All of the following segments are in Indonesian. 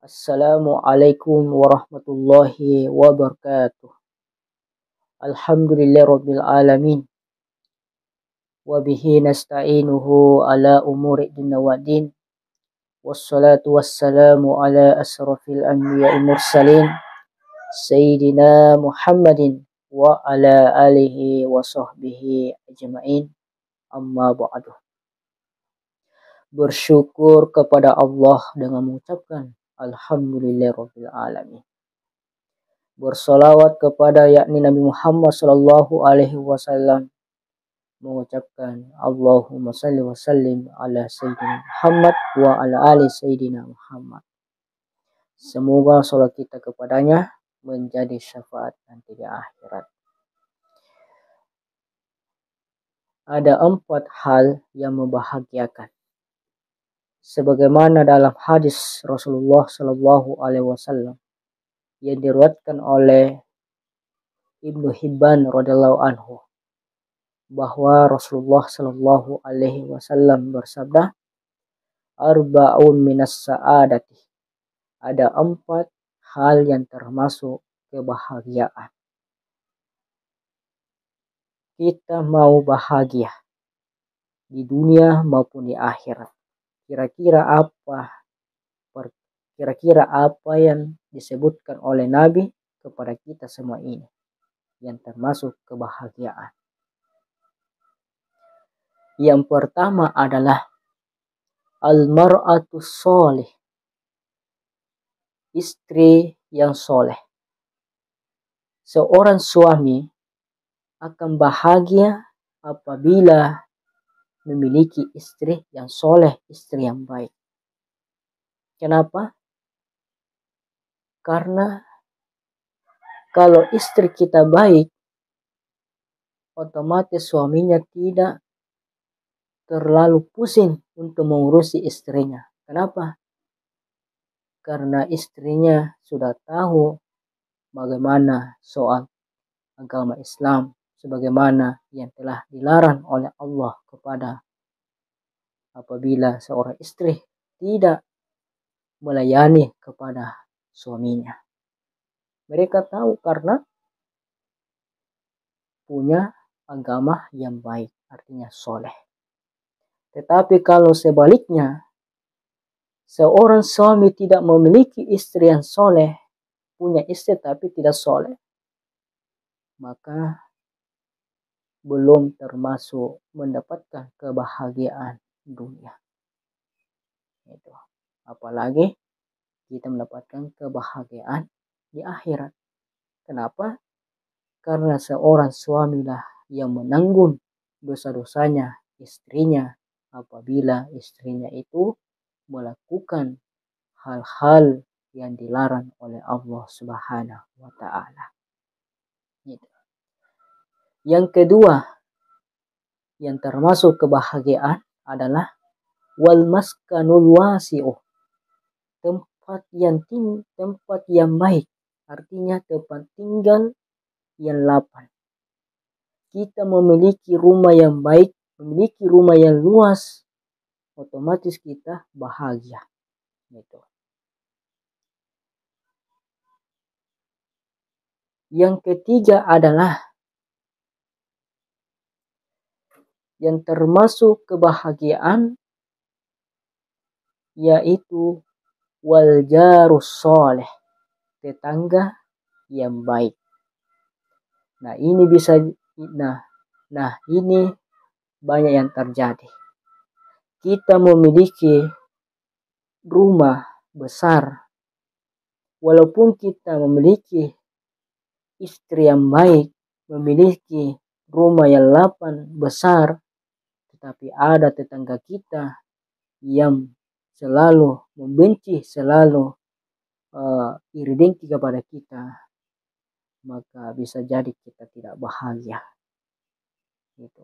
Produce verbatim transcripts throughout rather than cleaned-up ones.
Assalamualaikum warahmatullahi wabarakatuh. Alhamdulillahirabbil alamin. Wa bihi nasta'inuhu ala umuri dunya waddin. Wassalatu wassalamu ala asrafil anbiya'i mursalin Sayyidina Muhammadin wa ala alihi wa sahbihi ajma'in. Amma ba'du. Bersyukur kepada Allah dengan mengucapkan Alhamdulillahirabbil alamin. Bersolawat kepada yakni Nabi Muhammad sallallahu alaihi wasallam, mengucapkan Allahumma salli wa sallim ala Sayyidina Muhammad wa ala ali Sayyidina Muhammad. Semoga salat kita kepadanya menjadi syafaat nanti di akhirat. Ada empat hal yang membahagiakan. Sebagaimana dalam hadis Rasulullah sallallahu alaihi wasallam yang diriwayatkan oleh Ibnu Hibban radhiyallahu anhu, bahwa Rasulullah sallallahu alaihi wasallam bersabda, arba'un minas sa'adati. Ada empat hal yang termasuk kebahagiaan. Kita mau bahagia di dunia maupun di akhirat. Kira-kira apa kira-kira apa yang disebutkan oleh Nabi kepada kita semua ini yang termasuk kebahagiaan. Yang pertama adalah al-mar'atu sholih, istri yang soleh. Seorang suami akan bahagia apabila memiliki istri yang soleh, istri yang baik. Kenapa? Karena kalau istri kita baik, otomatis suaminya tidak terlalu pusing untuk mengurusi istrinya. Kenapa? Karena istrinya sudah tahu bagaimana soal agama Islam, sebagaimana yang telah dilarang oleh Allah kepada apabila seorang istri tidak melayani kepada suaminya. Mereka tahu karena punya agama yang baik, artinya soleh. Tetapi kalau sebaliknya, seorang suami tidak memiliki istri yang soleh, punya istri tapi tidak soleh, maka belum termasuk mendapatkan kebahagiaan dunia. Itu. Apalagi kita mendapatkan kebahagiaan di akhirat. Kenapa? Karena seorang suamilah yang menanggung dosa-dosanya istrinya apabila istrinya itu melakukan hal-hal yang dilarang oleh Allah Subhanahu wa taala. Gitu. Yang kedua yang termasuk kebahagiaan adalah wal maskanul wasi'uh, tempat yang ting tempat yang baik, artinya tempat tinggal yang lapang. Kita memiliki rumah yang baik, memiliki rumah yang luas, otomatis kita bahagia. Gitu. Yang ketiga adalah yang termasuk kebahagiaan yaitu wal jarus soleh, tetangga yang baik. Nah ini bisa nah nah ini banyak yang terjadi. Kita memiliki rumah besar, walaupun kita memiliki istri yang baik, memiliki rumah yang lapang besar, tetapi ada tetangga kita yang selalu membenci, selalu uh, iri dengki kepada kita, maka bisa jadi kita tidak bahagia. Gitu.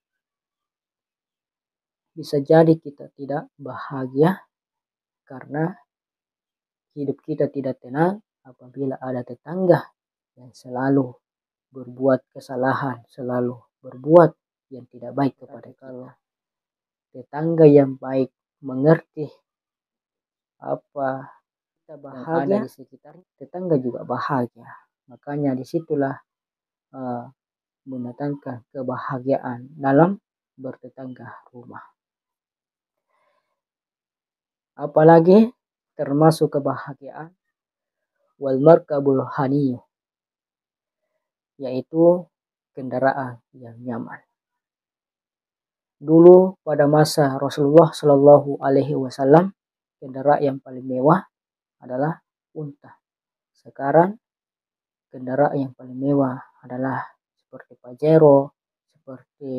Bisa jadi kita tidak bahagia karena hidup kita tidak tenang apabila ada tetangga yang selalu berbuat kesalahan, selalu berbuat yang tidak baik kepada kita. Tetangga yang baik mengerti apa kita bahagia, ada di sekitar tetangga juga bahagia. Makanya disitulah uh, mendatangkan kebahagiaan dalam bertetangga rumah. Apalagi termasuk kebahagiaan wal markabul haniyu, yaitu kendaraan yang nyaman. Dulu pada masa Rasulullah Shallallahu Alaihi Wasallam, kendaraan yang paling mewah adalah unta. Sekarang kendaraan yang paling mewah adalah seperti Pajero, seperti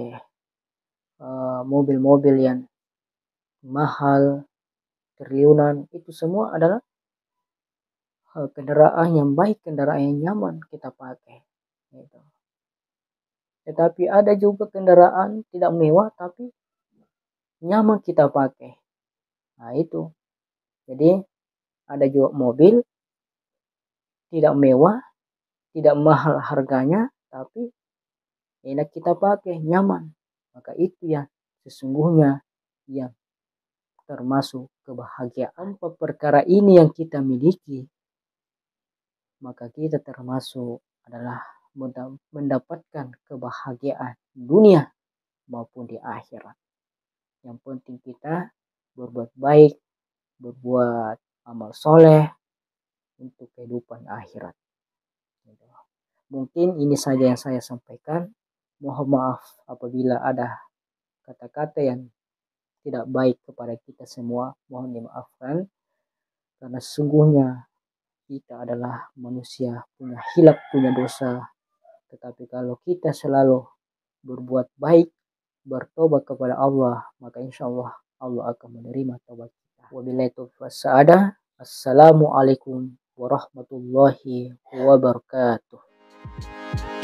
uh, mobil-mobil yang mahal, triliunan. Itu semua adalah uh, kendaraan yang baik, kendaraan yang nyaman kita pakai. Gitu. Tetapi ada juga kendaraan tidak mewah tapi nyaman kita pakai. Nah itu. Jadi ada juga mobil tidak mewah, tidak mahal harganya, tapi enak kita pakai, nyaman. Maka itu yang sesungguhnya yang termasuk kebahagiaan. Perkara ini yang kita miliki, maka kita termasuk adalah mendapatkan kebahagiaan dunia maupun di akhirat. Yang penting kita berbuat baik, berbuat amal soleh untuk kehidupan akhirat. Mungkin ini saja yang saya sampaikan. Mohon maaf apabila ada kata-kata yang tidak baik kepada kita semua. Mohon dimaafkan. Karena sesungguhnya kita adalah manusia, punya hilaf, punya dosa. Tetapi kalau kita selalu berbuat baik, bertobat kepada Allah, maka insya Allah Allah akan menerima taubat kita. Wabillahi taufiq wassadah. Assalamualaikum warahmatullahi wabarakatuh.